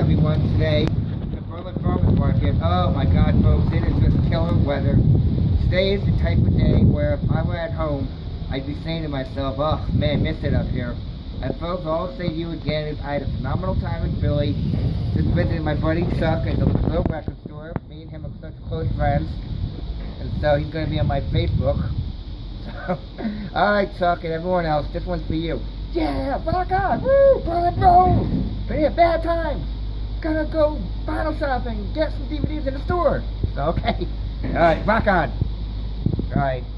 everyone today. The Berlin Farmers Market. Oh my God, folks, it is just killer weather. Today is the type of day where if I were at home, I'd be saying to myself, oh man, miss it up here. And folks, all I'll say to you again is I had a phenomenal time in Philly. Just visited my buddy Chuck at the little record store. Me and him are such close friends. And so he's going to be on my Facebook. So, alright Chuck and everyone else, this one's for you. Yeah, rock on, woo, Berlin Rose. But yeah, bad times. Gonna go vinyl shopping, get some DVDs in the store. So, okay. Alright, rock on. Alright.